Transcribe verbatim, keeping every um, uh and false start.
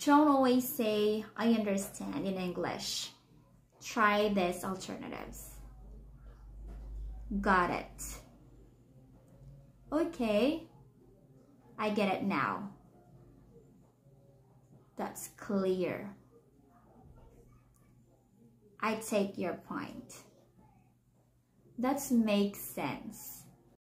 Don't always say, I understand in English. Try these alternatives. Got it. Okay. I get it now. That's clear. I take your point. That makes sense.